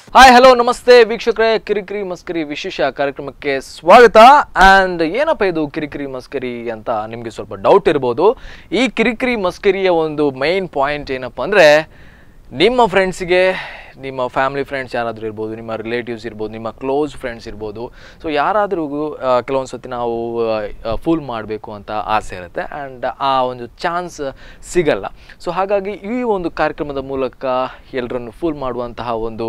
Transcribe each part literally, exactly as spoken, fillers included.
Hi hello ನಮಸ್ತೆ ವೀಕ್ಷಕರೇ, ಕಿರಿಕಿರಿ ಮಸ್ಕರಿ ವಿಶೇಷ ಕಾರ್ಯಕ್ರಮಕ್ಕೆ ಸ್ವಾಗತ. ಆ್ಯಂಡ್ ಏನಪ್ಪ ಇದು ಕಿರಿಕಿರಿ ಮಸ್ಕರಿ ಅಂತ ನಿಮಗೆ ಸ್ವಲ್ಪ ಡೌಟ್ ಇರ್ಬೋದು. ಈ ಕಿರಿಕಿರಿ ಮಸ್ಕರಿಯ ಒಂದು ಮೈನ್ ಪಾಯಿಂಟ್ ಏನಪ್ಪ ಅಂದರೆ, ನಿಮ್ಮ ಫ್ರೆಂಡ್ಸಿಗೆ, ನಿಮ್ಮ ಫ್ಯಾಮಿಲಿ ಫ್ರೆಂಡ್ಸ್ ಯಾರಾದರೂ ಇರ್ಬೋದು, ನಿಮ್ಮ ರಿಲೇಟಿವ್ಸ್ ಇರ್ಬೋದು, ನಿಮ್ಮ ಕ್ಲೋಸ್ ಫ್ರೆಂಡ್ಸ್ ಇರ್ಬೋದು. ಸೊ ಯಾರಾದ್ರೂ ಕೆಲವೊಂದು ಸತಿ ನಾವು ಫೂಲ್ ಮಾಡಬೇಕು ಅಂತ ಆಸೆ ಇರುತ್ತೆ ಆ್ಯಂಡ್ ಆ ಒಂದು ಚಾನ್ಸ್ ಸಿಗಲ್ಲ. ಸೊ ಹಾಗಾಗಿ ಈ ಒಂದು ಕಾರ್ಯಕ್ರಮದ ಮೂಲಕ ಎಲ್ಲರನ್ನು ಫೂಲ್ ಮಾಡುವಂತಹ ಒಂದು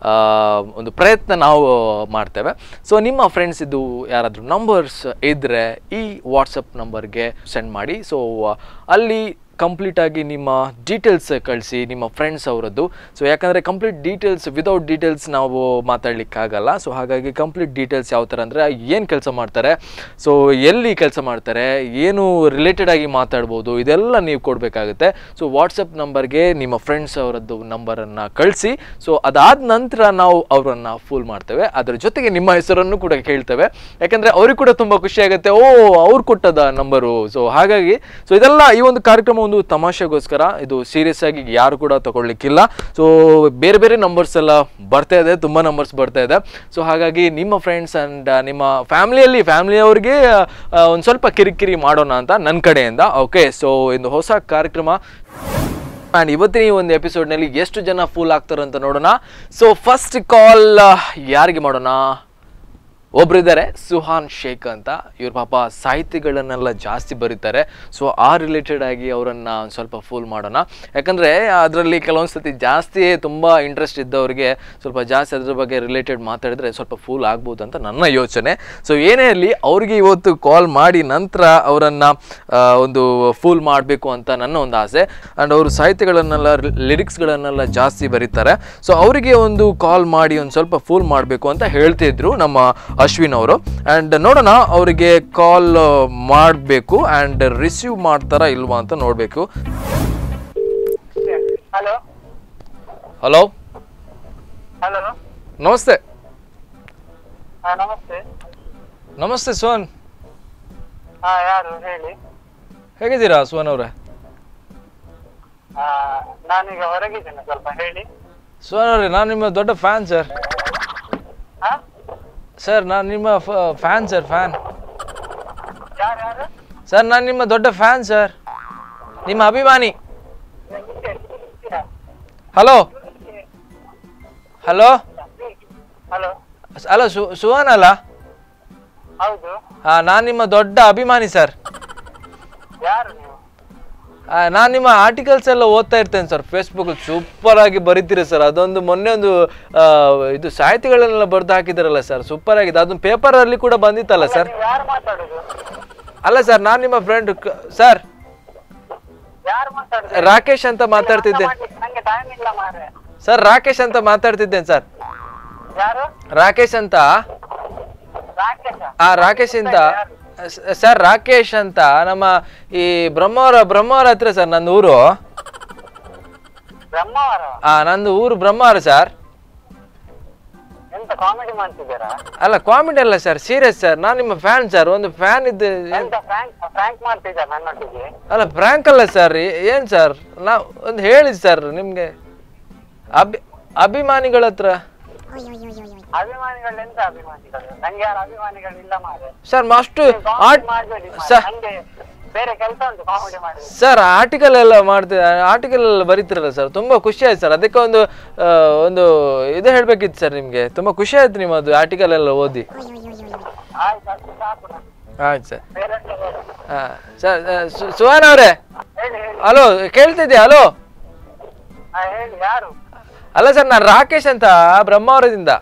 ಒಂದು ಪ್ರಯತ್ನ ನಾವು ಮಾಡ್ತೇವೆ. ಸೊ ನಿಮ್ಮ ಫ್ರೆಂಡ್ಸ್ ಇದು ಯಾರಾದರೂ ನಂಬರ್ಸ್ ಇದ್ದರೆ ಈ ವಾಟ್ಸಪ್ ನಂಬರ್ಗೆ ಸೆಂಡ್ ಮಾಡಿ. ಸೊ ಅಲ್ಲಿ ಕಂಪ್ಲೀಟಾಗಿ ನಿಮ್ಮ ಡೀಟೇಲ್ಸ್ ಕಳಿಸಿ, ನಿಮ್ಮ ಫ್ರೆಂಡ್ಸ್ ಅವರದ್ದು. ಸೊ ಯಾಕಂದರೆ ಕಂಪ್ಲೀಟ್ ಡೀಟೇಲ್ಸ್ ವಿದೌಟ್ ಡೀಟೇಲ್ಸ್ ನಾವು ಮಾತಾಡಲಿಕ್ಕಾಗಲ್ಲ. ಸೊ ಹಾಗಾಗಿ ಕಂಪ್ಲೀಟ್ ಡೀಟೇಲ್ಸ್ ಯಾವ ಥರ ಅಂದರೆ, ಏನು ಕೆಲಸ ಮಾಡ್ತಾರೆ, ಸೊ ಎಲ್ಲಿ ಕೆಲಸ ಮಾಡ್ತಾರೆ, ಏನು ರಿಲೇಟೆಡಾಗಿ ಮಾತಾಡ್ಬೋದು, ಇದೆಲ್ಲ ನೀವು ಕೊಡಬೇಕಾಗುತ್ತೆ. ಸೊ ವಾಟ್ಸಪ್ ನಂಬರ್ಗೆ ನಿಮ್ಮ ಫ್ರೆಂಡ್ಸ್ ಅವರದ್ದು ನಂಬರನ್ನು ಕಳಿಸಿ. ಸೊ ಅದಾದ ನಂತರ ನಾವು ಅವರನ್ನು ಫೂಲ್ ಮಾಡ್ತೇವೆ. ಅದರ ಜೊತೆಗೆ ನಿಮ್ಮ ಹೆಸರನ್ನು ಕೂಡ ಕೇಳ್ತೇವೆ, ಯಾಕಂದರೆ ಅವ್ರಿಗೆ ಕೂಡ ತುಂಬ ಖುಷಿಯಾಗುತ್ತೆ, ಓ ಅವ್ರು ಕೊಟ್ಟದ ನಂಬರು. ಸೊ ಹಾಗಾಗಿ ಸೊ ಇದೆಲ್ಲ ಈ ಒಂದು ಕಾರ್ಯಕ್ರಮ ಒಂದು ತಮಾಷೆಗೋಸ್ಕರ, ಇದು ಸೀರಿಯಸ್ ಆಗಿ ಯಾರು ಕೂಡ ತಗೊಳ್ಳಿಕ್ಕಿಲ್ಲ. ಸೊ ಬೇರೆ ಬೇರೆ ನಂಬರ್ಸ್ ಎಲ್ಲ ಬರ್ತಾ ಇದೆ, ತುಂಬ ನಂಬರ್ಸ್ ಬರ್ತಾ ಇದೆ. ಸೊ ಹಾಗಾಗಿ ನಿಮ್ಮ ಫ್ರೆಂಡ್ಸ್ ಆ್ಯಂಡ್ ನಿಮ್ಮ ಫ್ಯಾಮಿಲಿಯಲ್ಲಿ ಫ್ಯಾಮಿಲಿಯವ್ರಿಗೆ ಒಂದು ಸ್ವಲ್ಪ ಕಿರಿಕಿರಿ ಮಾಡೋಣ ಅಂತ ನನ್ನ ಕಡೆಯಿಂದ. ಓಕೆ, ಸೊ ಇದು ಹೊಸ ಕಾರ್ಯಕ್ರಮ ಆ್ಯಂಡ್ ಇವತ್ತಿನ ಈ ಒಂದು ಎಪಿಸೋಡ್ನಲ್ಲಿ ಎಷ್ಟು ಜನ ಫೂಲ್ ಆಗ್ತಾರೆ ಅಂತ ನೋಡೋಣ. ಸೊ ಫಸ್ಟ್ ಕಾಲ್ ಯಾರಿಗೆ ಮಾಡೋಣ? ಒಬ್ಬರಿದ್ದಾರೆ, ಸುಹಾನ್ ಶೇಖ್ ಅಂತ. ಇವ್ರ ಪಾಪ ಸಾಹಿತಿಗಳನ್ನೆಲ್ಲ ಜಾಸ್ತಿ ಬರೀತಾರೆ. ಸೊ ಆ ರಿಲೇಟೆಡ್ ಆಗಿ ಅವರನ್ನು ಒಂದು ಸ್ವಲ್ಪ ಫೂಲ್ ಮಾಡೋಣ. ಯಾಕಂದರೆ ಅದರಲ್ಲಿ ಕೆಲವೊಂದು ಸತಿ ಜಾಸ್ತಿ ತುಂಬ ಇಂಟ್ರೆಸ್ಟ್ ಇದ್ದವ್ರಿಗೆ ಸ್ವಲ್ಪ ಜಾಸ್ತಿ ಅದ್ರ ಬಗ್ಗೆ ರಿಲೇಟೆಡ್ ಮಾತಾಡಿದ್ರೆ ಸ್ವಲ್ಪ ಫೂಲ್ ಆಗ್ಬೋದು ಅಂತ ನನ್ನ ಯೋಚನೆ. ಸೊ ಏನೇ ಇರಲಿ, ಅವ್ರಿಗೆ ಇವತ್ತು ಕಾಲ್ ಮಾಡಿ ನಂತರ ಅವರನ್ನು ಒಂದು ಫೂಲ್ ಮಾಡಬೇಕು ಅಂತ ನನ್ನ ಒಂದು ಆಸೆ. ಆ್ಯಂಡ್ ಅವರು ಸಾಹಿತ್ಯಗಳನ್ನೆಲ್ಲ ಲಿರಿಕ್ಸ್ಗಳನ್ನೆಲ್ಲ ಜಾಸ್ತಿ ಬರೀತಾರೆ. ಸೊ ಅವರಿಗೆ ಒಂದು ಕಾಲ್ ಮಾಡಿ ಒಂದು ಸ್ವಲ್ಪ ಫೂಲ್ ಮಾಡಬೇಕು ಅಂತ ಹೇಳ್ತಿದ್ರು ನಮ್ಮ ಅಶ್ವಿನ್ ಅವರು. ಆ್ಯಂಡ್ ನೋಡೋಣ ಅವರಿಗೆ ಕಾಲ್ ಮಾಡಬೇಕು ಆ್ಯಂಡ್ ರಿಸೀವ್ ಮಾಡ್ತಾರಾ ಇಲ್ವಾ ಅಂತ ನೋಡಬೇಕು. ಹಲೋ ಹಲೋ ಹಲೋ ನಮಸ್ತೆ. ನಮಸ್ತೆ ನಮಸ್ತೆ ಸುವನ್, ಹಾ ಯಾರು ಹೇಳಿ. ಹೇಗಿದ್ದೀರಾ ಸುವನ್ ಅವರೇ? ನಾನೀಗ ಹೊರಗಿದ್ದೇನೆ, ಸ್ವಲ್ಪ ಹೇಳಿ. ಸುವನ್ ಅವರೇ, ನಾನು ನಿಮ್ಮ ದೊಡ್ಡ ಫ್ಯಾನ್ ಸರ್. ಸರ್ ನಾನು ನಿಮ್ಮ ಫ್ಯಾನ್ ಸರ್, ಫ್ಯಾನ್ ಸರ್, ನಾನು ನಿಮ್ಮ ದೊಡ್ಡ ಫ್ಯಾನ್ ಸರ್, ನಿಮ್ಮ ಅಭಿಮಾನಿ. ಹಲೋ ಹಲೋ ಹಲೋ ಅಲ್ಲ, ಸು ಸುವನ್ ಅಲ್ಲ? ಹೌದು. ಹಾಂ, ನಾನು ನಿಮ್ಮ ದೊಡ್ಡ ಅಭಿಮಾನಿ ಸರ್. ಯಾರು ನೀವು? ನಾನು ನಿಮ್ಮ ಆರ್ಟಿಕಲ್ಸ್ ಎಲ್ಲ ಓದ್ತಾ ಇರ್ತೇನೆ ಸರ್, ಫೇಸ್ಬುಕ್ ಸೂಪರ್ ಆಗಿ ಬರೀತೀರಿ ಸರ್. ಅದೊಂದು ಮೊನ್ನೆ ಒಂದು ಇದು ಸಾಹಿತಿಗಳನ್ನೆಲ್ಲ ಬರೆದು ಹಾಕಿದಾರಲ್ಲ ಸರ್, ಸೂಪರ್ ಆಗಿದೆ. ಅದೊಂದು ಪೇಪರ್ ಅಲ್ಲಿ ಕೂಡ ಬಂದಿತ್ತಲ್ಲ ಸರ್. ಯಾರು ಮಾತಾಡೋದು? ಅಲ್ಲ ಸರ್, ನಾನು ನಿಮ್ಮ ಫ್ರೆಂಡ್ ಸರ್, ಯಾರು ಮಾತಾಡೋದು? ರಾಕೇಶ್ ಅಂತ ಮಾತಾಡ್ತಿದ್ದೆ ನಂಗೆ ಟೈಮ್ ಇಲ್ಲ ಮಾರ್ರೆ. ಸರ್, ರಾಕೇಶ್ ಅಂತ ಮಾತಾಡ್ತಿದ್ದೇನೆ ಸರ್. ಯಾರು? ರಾಕೇಶ್ ಅಂತ. ರಾಕೇಶ? ಆ ರಾಕೇಶ್ ಅಂತ ಸರ್, ರಾಕೇಶ್ ಅಂತ ನಮ್ಮ ಈ ಬ್ರಹ್ಮಾವರ ಬ್ರಹ್ಮಾವರ ಹತ್ರ ಸರ್ ನಂದು ಊರು. ಬ್ರಹ್ಮಾವರ? ಆ ನಂದು ಊರು ಬ್ರಹ್ಮಾವರ ಸರ್. ಎಂತ ಕಾಮಿಡಿ ಮಾಡ್ತಿದ್ದೀರಾ? ಅಲ್ಲ, ಕಾಮಿಡಿ ಅಲ್ಲ ಸರ್, ಸೀರಿಯಸ್ ಸರ್. ನಾನು ನಿಮ್ಮ ಫ್ಯಾನ್ ಸರ್, ಒಂದು ಫ್ಯಾನ್ ಇದ್ದೆ. ಫ್ರ್ಯಾಂಕ್ ಮಾಡ್ತಿದ್ದಾರೆ ನನ್ನೊಟ್ಟಿಗೆ? ಅಲ್ಲ, ಫ್ರ್ಯಾಂಕ್ ಅಲ್ಲ ಸರ್. ಏನ್ ಸರ್, ನಾ ಒಂದು ಹೇಳಿ ಸರ್ ನಿಮ್ಗೆ, ಅಭಿ ಅಭಿಮಾನಿಗಳ ಹತ್ರ. ಅಭಿಮಾನಿಗಳು ಎಂತ ಅಭಿಮಾನಿಗಳು? ನಂಗೆ ಯಾರು ಅಭಿಮಾನಿಗಳು ಇಲ್ಲ ಮಾರ್ರೆ. ಸರ್ ಅಷ್ಟು ಬೇರೆ ಕೆಲಸ ಉಂಟು, ಕಾಮಿಡಿ ಮಾಡಿ. ಸರ್ ಆರ್ಟಿಕಲ್ ಎಲ್ಲ ಮಾಡ್ತೀರ, ಆರ್ಟಿಕಲ್ ಎಲ್ಲ ಬರೀತಿರಲ್ಲ ಸರ್, ತುಂಬಾ ಖುಷಿ ಆಯ್ತು ಸರ್. ಅದಕ್ಕೆ ಒಂದು ಒಂದು ಇದು ಹೇಳ್ಬೇಕಿತ್ತು ಸರ್ ನಿಮ್ಗೆ. ತುಂಬಾ ಖುಷಿ ಆಯ್ತು ನಿಮ್ಮದು ಆರ್ಟಿಕಲ್ ಎಲ್ಲ ಓದಿ. ಆಯ್ತು ಸರ್. ಹಾ ಸರ್, ಸುವನ್ ಅವರೇ, ಹಲೋ ಕೇಳ್ತಿದ್ದೆ? ಹಲೋ ಹೇಳಿ, ಯಾರು? ಅಲ್ಲ ಸರ್, ನಾನು ರಾಕೇಶ್ ಅಂತ ಬ್ರಹ್ಮಾವರದಿಂದ.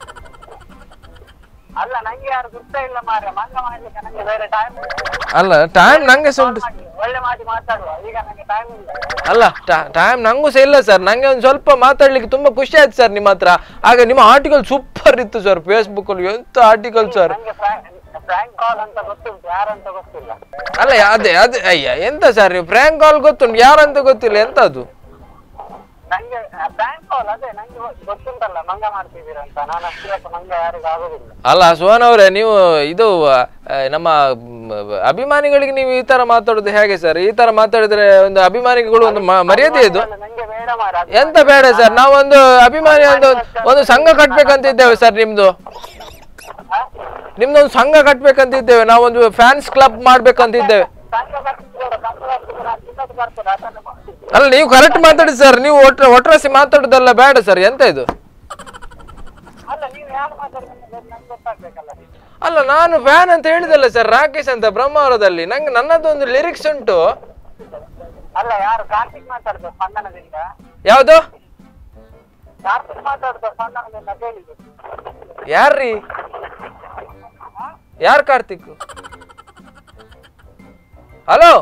ಅಲ್ಲ, ನಂಗೆ ಯಾರು ಗೊತ್ತೇ ಇಲ್ಲ ಮಾರ್ರೆ. ಮಂಗ ಮಾಡ್ಲಿಕ್ಕೆ ನಂಗೆ ಬೇರೆ ಟೈಮ್. ಅಲ್ಲ, ಟೈಮ್ ನಂಗೆ ಸಹ ಉಂಟು. ಒಳ್ಳೆ ಮಾತು ಮಾತಾಡುವ, ಈಗ ನಂಗೆ ಟೈಮ್ ಇಲ್ಲ. ಅಲ್ಲ, ಟೈಮ್ ನಂಗೂ ಸಹ ಇಲ್ಲ ಸರ್. ನಂಗೆ ಒಂದು ಸ್ವಲ್ಪ ಮಾತಾಡ್ಲಿಕ್ಕೆ ತುಂಬಾ ಖುಷಿ ಆಯ್ತು ಸರ್ ನಿಮ್ಮ ಹತ್ರ. ಆಗ ನಿಮ್ಮ ಆರ್ಟಿಕಲ್ ಸೂಪರ್ ಇತ್ತು ಸರ್ ಫೇಸ್ಬುಕ್ ಅಲ್ಲಿ. ಎಂತ ಆರ್ಟಿಕಲ್ ಸರ್. ಫ್ರ್ಯಾಂಕ್ ಕಾಲ್ ಅಂತ ಗೊತ್ತುಂಟು, ಯಾರಂತ ಗೊತ್ತಿಲ್ಲ. ಅಲ್ಲ, ಅದೇ ಅದೇ ಅಯ್ಯ ಎಂತ ಸರ್ ನೀವು ಫ್ರ್ಯಾಂಕ್ ಕಾಲ್ ಗೊತ್ತುಂಟು, ಯಾರಂತ ಗೊತ್ತಿಲ್ಲ, ಎಂತ ಅದು? ನಂಗೆ ಫ್ರ್ಯಾಂಕ್ ಕಾಲ್ ಅದೇ ನಂಗೆ ಗೊತ್ತುಂಟಲ್ಲ, ಮಂಗ ಮಾಡ್ತಿದ್ದೀರಾ ಅಂತ. ನಾನು ಅಷ್ಟು ಮಂಗ ಯಾರಿಗೂ ಆಗೋದಿಲ್ಲ. ಅಲ್ಲ ಸುವನ್ ಅವರೇ, ನೀವು ಇದು ನಮ್ಮ ಅಭಿಮಾನಿಗಳಿಗೆ ನೀವು ಈ ತರ ಮಾತಾಡೋದು ಹೇಗೆ ಸರ್? ಈ ತರ ಮಾತಾಡಿದ್ರೆ ಒಂದು ಅಭಿಮಾನಿಗಳು ಒಂದು ಮರ್ಯಾದೆ ಇದು ನಂಗೆ ಬೇಡ ಮಾರ. ಎಂತ ಬೇಡ ಸರ್, ನಾವೊಂದು ಅಭಿಮಾನಿ ಒಂದು ಒಂದು ಸಂಘ ಕಟ್ಬೇಕಂತ ಇದ್ದೇವೆ ಸರ್. ನಿಮ್ದು ನಿಮ್ದೊಂದು ಸಂಘ ಕಟ್ಬೇಕಂತ ಇದ್ದೇವೆ, ನಾವೊಂದು ಫ್ಯಾನ್ಸ್ ಕ್ಲಬ್ ಮಾಡ್ಬೇಕಂತ ಇದ್ದೇವೆ. ಅಲ್ಲ ನೀವು ಕರೆಕ್ಟ್ ಮಾತಾಡಿ ಸರ್, ನೀವು ಒಟ್ಟ ಒಟ್ರಾಸಿ ಮಾತಾಡೋದಲ್ಲ ಬೇಡ ಸರ್. ಎಂತ ಇದು? ಅಲ್ಲ ನಾನು ಫ್ಯಾನ್ ಅಂತ ಹೇಳಿದಲ್ಲ ಸರ್, ರಾಕೇಶ್ ಅಂತ ಬ್ರಹ್ಮಾವರದಲ್ಲಿ. ನಂಗೆ ನನ್ನದೊಂದು ಲಿರಿಕ್ಸ್ ಉಂಟು. ಅಲ್ಲ ಯಾರು ಕಾರ್ತಿಕ್ ಮಾತಾಡ್ತಾರೆ ಸ್ಪಂದನದಿಂದ. ಯಾವ್ದು? ಕಾರ್ತಿಕ್ ಮಾತಾಡ್ತಾರೆ ಸ್ಪಂದನದಿಂದ ಕೇಳಿದ್ರು. ಯಾರ್ರೀ? ಯಾರ್ ಕಾರ್ತಿಕ್? ಹಲೋ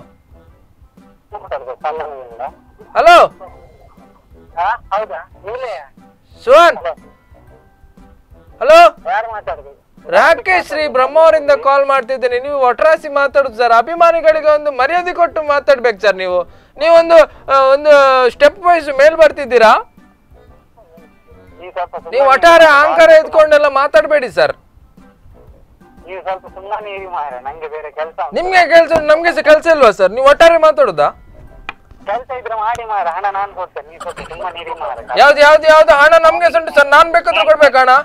ಹಲೋ ಹೌದಾ? ನೀವೇ ಸುವನ್? ಹಲೋ ಯಾರು ಮಾತಾಡುದು? ರಾಕೇಶ್ ಶ್ರೀ ಬ್ರಹ್ಮವರಿಂದ ಕಾಲ್ ಮಾಡ್ತಿದ್ದೇನೆ. ನೀವು ಒಟ್ರಾಸಿ ಮಾತಾಡುದು ಸರ್. ಅಭಿಮಾನಿಗಳಿಗೆ ಒಂದು ಮರ್ಯಾದೆ ಕೊಟ್ಟು ಮಾತಾಡ್ಬೇಕು ಸರ್. ನೀವು ನೀವೊಂದು ಒಂದು ಸ್ಟೆಪ್ ವೈಸ್ ಮೇಲ್ ಬರ್ತಿದ್ದೀರಾ. ನೀವು ಒಟ್ಟಾರೆ ಅಹಂಕಾರ ಎತ್ಕೊಂಡೆಲ್ಲ ಮಾತಾಡಬೇಡಿ ಸರ್. ನೀವು ಸ್ವಲ್ಪ ಸುಮ್ಮನೆ ಇರಿ ಮಾರ್ರೆ, ನಂಗೆ ಬೇರೆ ಕೆಲಸ. ನಿಮ್ಗೆ ಕೆಲಸ ನಮ್ಗೆ ಸಹ ಕೆಲಸ ಇಲ್ವಾ ಸರ್? ನೀವು ಒಟ್ಟಾರೆ ಮಾತಾಡುದಾ? ಕೆಲಸ ಇದ್ರೆ ಮಾಡಿ ಮಾರ, ಹಣ ನಾನ್ ಕೊಡ್ತೇನೆ. ನೀವು ಸ್ವಲ್ಪ ಸುಮ್ಮನೆ ಇರಿ ಮಾರ. ಯಾವ್ದು ಯಾವ್ದು ಯಾವ್ದು ಹಣ ನಮ್ಗೆ ಉಂಟು ಸರ್. ನಾನ್ ಬೇಕಾದ್ರೆ ಕೊಡ್ಬೇಕು ಹಣ.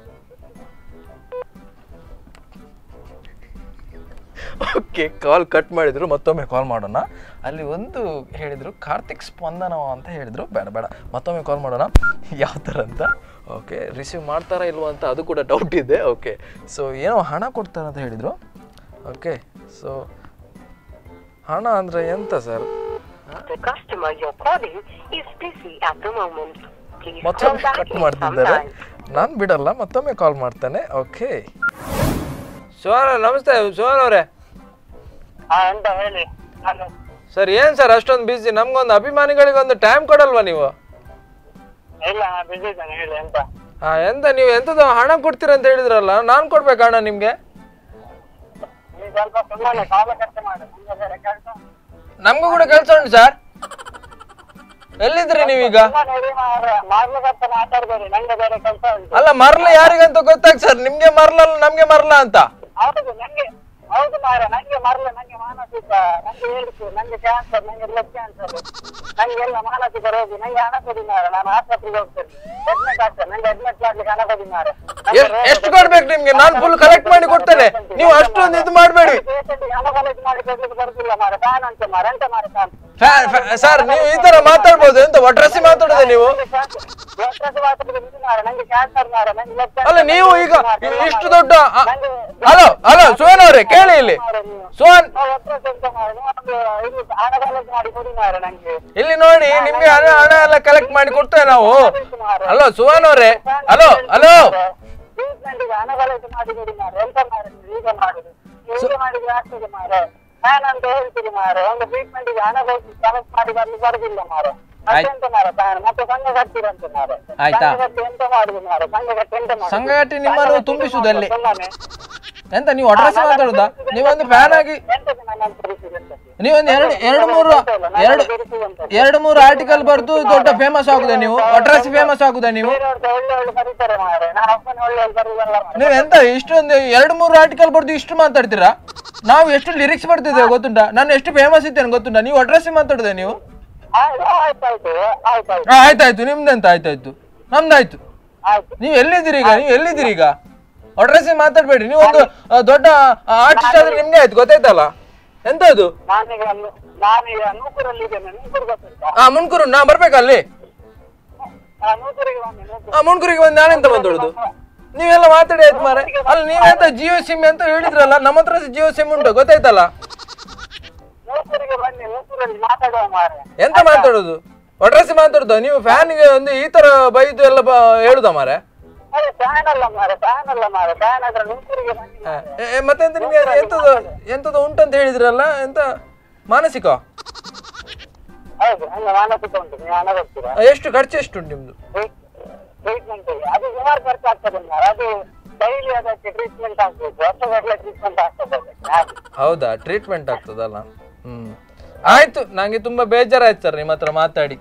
ಓಕೆ, ಕಾಲ್ ಕಟ್ ಮಾಡಿದ್ರು. ಮತ್ತೊಮ್ಮೆ ಕಾಲ್ ಮಾಡೋಣ. ಅಲ್ಲಿ ಒಂದು ಹೇಳಿದ್ರು ಕಾರ್ತಿಕ್ ಸ್ಪಂದನ ಅಂತ ಹೇಳಿದ್ರು. ಬೇಡ ಬೇಡ ಮತ್ತೊಮ್ಮೆ ಕಾಲ್ ಮಾಡೋಣ. ಯಾವ ಥರ ಅಂತ. ಓಕೆ, ರಿಸೀವ್ ಮಾಡ್ತಾರಾ ಇಲ್ವಾ ಅಂತ ಅದು ಕೂಡ ಡೌಟ್ ಇದೆ. ಓಕೆ, ಸೊ ಏನೋ ಹಣ ಕೊಡ್ತಾರೆ ಅಂತ ಹೇಳಿದರು. ಓಕೆ, ಸೊ ಹಣ ಅಂದರೆ ಎಂತ ಸರ್? ಮತ್ತೊಮ್ಮೆ ಕಟ್ ಮಾಡ್ತಿದ್ದಾರೆ. ನಾನು ಬಿಡಲ್ಲ, ಮತ್ತೊಮ್ಮೆ ಕಾಲ್ ಮಾಡ್ತಾನೆ. ಓಕೆ, ಸುಹಾನ್ ನಮಸ್ತೆ. ಸುಹಾನ್ ಅವರೇ ಎಂತ ಹೇಳಿ ಸರ್. ಏನ್ ಸರ್ ಅಷ್ಟೊಂದು ಬಿಸಿ? ನಮ್ಗೊಂದು ಅಭಿಮಾನಿಗಳಿಗೆ ಒಂದು ಟೈಮ್ ಕೊಡಲ್ವಾ ನೀವು? ಇಲ್ಲ ಬಿಸಿ ಇದ್ದಾನೆ. ಹೇಳಿ ಎಂತ? ಹಾ, ಎಂತ ನೀವು ಎಂತದ ಹಣ ಕೊಡ್ತೀರ ಅಂತ ಹೇಳಿದ್ರಲ್ಲ, ನಾನ್ ಕೊಡ್ಬೇಕು ಹಣ ನಿಮ್ಗೆ? ನೀವು ಸ್ವಲ್ಪ ಸುಮ್ಮನೆ ಕಾಲ ಕಟ್ಟೆ ಮಾಡಿ. ನಮ್ಗೂ ಕೂಡ ಕೆಲಸ ಉಂಟು ಸರ್. ಎಲ್ಲಿದ್ರಿ ನೀವೀಗ? ಮಾರ್ಲಕಂತ ಮಾತಾಡ್ಬೇಡಿ, ನಂಗೆ ಬೇರೆ ಕೆಲಸ ಉಂಟು. ಅಲ್ಲ ಮರ್ಲ ಯಾರಿಗಂತ ಗೊತ್ತಾಗ ಸರ್. ನಿಮ್ಗೆ ಮರ್ಲಲ್ಲ ನಮ್ಗೆ ಮರ್ಲ ಅಂತ. ಹೌದು ನಂಗೆ ಹೌದು ಮಾರ, ನಂಗೆ ಮರಲ್ಲ, ನಂಗೆ ಮಾನಸಿಕ, ನಂಗೆ ಹೇಳಿತು, ನಂಗೆ ಕ್ಯಾನ್ಸರ್, ನಂಗೆ ಬ್ಲಡ್ ಕ್ಯಾನ್ಸರ್, ನಂಗೆಲ್ಲ ಮಾನಸಿಕ ರೋಗಿ. ನಂಗೆ ಹಣ ಕೊಡಿ ಮಾರ, ನಾನು ಆಸ್ಪತ್ರೆಗೆ ಹೋಗ್ತೇನೆ. ಅಡ್ಮಿಟ್ ಆಗ್ತೇನೆ, ನಂಗೆ ಅಡ್ಮಿಟ್ ಮಾಡ್ಲಿಕ್ಕೆ ಹಣ ಕೊಡಿ ಮಾರ. ಎಷ್ಟು ಕೊಡ್ಬೇಕು ನಿಮ್ಗೆ? ನಾನು ಫುಲ್ ಕಲೆಕ್ಟ್ ಮಾಡಿ ಕೊಡ್ತೇನೆ. ನೀವು ಅಷ್ಟೊಂದು ಇದು ಮಾಡ್ಬೇಡಿ. ಹಣ ಕಲೆಕ್ಟ್ ಮಾಡಿ ಕೊಡ್ಲಿಕ್ಕೆ ಬರುದಿಲ್ಲ ಮಾರ. ಫ್ಯಾನ್ ಅಂತ ಮಾರ, ಎಂತ ಮಾರ ಫ್ಯಾನ್? ಸರ್ ನೀವು ಈ ತರ ಮಾತಾಡ್ಬೋದು? ಎಂತ ಒಟ್ರಾಸಿ ಮಾತಾಡೋದೆ ನೀವು? ಅಲ್ಲ ನೀವು ಈಗ ಇಷ್ಟು ದೊಡ್ಡ ಹಲೋ ಹಲೋ ಸುವನ್ ಅವರೇ ಕೇಳಿ ಇಲ್ಲಿ. ಸುವನ್ ಇಲ್ಲಿ ನೋಡಿ, ನಿಮ್ಗೆ ಹಣ ಹಣ ಎಲ್ಲ ಕಲೆಕ್ಟ್ ಮಾಡಿ ಕೊಡ್ತೇವೆ ನಾವು. ಹಲೋ ಸುವನ್ ಅವರೇ, ಹಲೋ ಹಲೋ ಹಣ ಕಲೆಕ್ಟ್ ಮಾಡಿ ಕೊಡಿ ಮಾರ. ಎಂತ ಮಾರ ಈಗ ಮಾಡುದು? ಈಗ ಮಾಡಿದ್ರೆ ಆಗ್ತದೆ ಮಾರ. ಫ್ಯಾನ್ ಅಂತ ಹೇಳ್ತೀರಿ ಮಾರ. ಒಂದು ಟ್ರೀಟ್ಮೆಂಟ್ ಗೆ ಹಣ ಕಲೆಕ್ಟ್ ಮಾಡಿ ಬರ್ಲಿಕ್ಕೆ ಬರುದಿಲ್ಲ ಮಾರ. ಅಷ್ಟೆಂತ ಮಾರ ಫ್ಯಾನ್. ಮತ್ತೆ ಸಂಘ ಕಟ್ತೀರಂತ ಮಾರ. ಸಂಘ ಕಟ್ಟಿ ಎಂತ ಮಾಡುದು ಮಾರ? ಸಂಘ ಕಟ್ಟಿ ಎಂತ ಮಾರ? ಸಂಘ ಕಟ್ಟಿ ನಿಮ್ಮನ್ನು ತುಂಬಿಸುದಲ್ಲಿ ಎಂತ ನೀವು ಅಡ್ರೆಸ್ ಮಾತಾಡುದಾ? ನೀವೊಂದು ಫ್ಯಾನ್ ಆಗಿ ನೀವೊಂದು ಎರಡು ಎರಡು ಮೂರು ಎರಡು ಎರಡು ಮೂರು ಆರ್ಟಿಕಲ್ ಬರ್ದು ದೊಡ್ಡ ಫೇಮಸ್ ಆಗುದ ನೀವು? ಅಡ್ರೆಸ್ ಫೇಮಸ್ ಆಗುದ ನೀವು? ನೀವು ಎಂತ ಇಷ್ಟೊಂದು ಎರಡು ಮೂರು ಆರ್ಟಿಕಲ್ ಬರ್ದು ಇಷ್ಟು ಮಾತಾಡ್ತೀರಾ? ನಾವು ಎಷ್ಟು ಲಿರಿಕ್ಸ್ ಬರ್ತಿದ್ದೇವೆ ಗೊತ್ತುಂಟಾ? ನಾನು ಎಷ್ಟು ಫೇಮಸ್ ಇದ್ದೇನೆ ಗೊತ್ತುಂಟಾ? ನೀವು ಅಡ್ರೆಸ್ ಮಾತಾಡುದ ನೀವು? ಆಯ್ತಾಯ್ತು, ನಿಮ್ದೆಂತ ಆಯ್ತಾಯ್ತು, ನಮ್ದಾಯ್ತು. ನೀವು ಎಲ್ಲಿದ್ದೀರಿ ಈಗ? ನೀವು ಎಲ್ಲಿದ್ದೀರಿ ಈಗ? ಅಡ್ರೆಸ್ ಮಾತಾಡ್ಬೇಡಿ. ನೀವು ಒಂದು ದೊಡ್ಡ ಆರ್ಟಿಸ್ಟ್ ಆದ್ರೆ ನಿಮ್ಗೆ ಆಯ್ತು, ಗೊತ್ತಾಯ್ತಲ್ಲ? ಎಂತ ಅದು? ಹಾ ಮುನ್ಕೂರು, ನಾ ಬರ್ಬೇಕಾ ಅಲ್ಲಿ? ಹಾ ಮುನ್ಕೂರಿಗೆ ಬಂದು ನಾನೆಂತ ಮಾತಾಡುದು? ನೀವೆಲ್ಲ ಮಾತಾಡಿ ಆಯ್ತು ಮಾರೆ. ಅಲ್ಲ ನೀವೆಂತ ಜಿಯೋ ಸಿಮ್ ಅಂತ ಹೇಳಿದ್ರಲ್ಲ, ನಮ್ಮ ಹತ್ರ ಜಿಯೋ ಸಿಮ್ ಉಂಟು, ಗೊತ್ತಾಯ್ತಲ್ಲ? ಎಂತ ಮಾತಾಡುದು? ಅಡ್ರೆಸ್ ಮಾತಾಡುದ? ನೀವು ಫ್ಯಾನ್ಗೆ ಒಂದು ಈ ತರ ಬೈದು ಎಲ್ಲ ಹೇಳುದ ಮಾರೆ? ಮತ್ತೆಂತ ನಿಮ್ಗೆ ಎಂತದ ಎಂತದ ಉಂಟಂತ ಹೇಳಿದ್ರಲ್ಲ, ಎಂತ ಮಾನಸಿಕ? ಎಷ್ಟು ಖರ್ಚು ಎಷ್ಟು ಉಂಟು ನಿಮ್ದು? ಹೌದಾ, ಟ್ರೀಟ್ಮೆಂಟ್ ಆಗ್ತದಲ್ಲ? ಹ್ಮ್ ಆಯ್ತು, ನಂಗೆ ತುಂಬಾ ಬೇಜಾರಾಯ್ತು ಸರ್ ನಿಮ್ಮ ಹತ್ರ ಮಾತಾಡಿ.